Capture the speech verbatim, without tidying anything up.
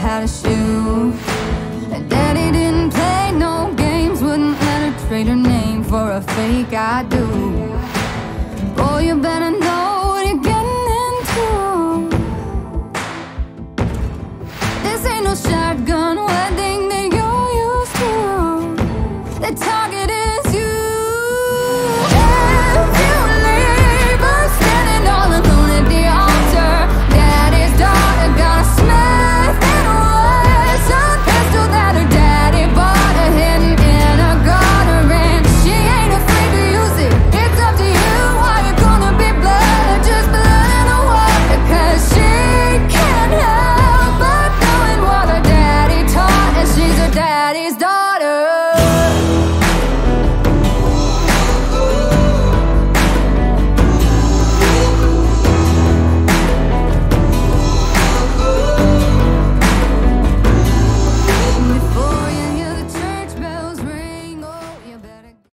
had a shoe. And Daddy didn't play no games, wouldn't let her trade her name for a fake I do. Boy, you better know what you're getting into. This ain't no shotgun.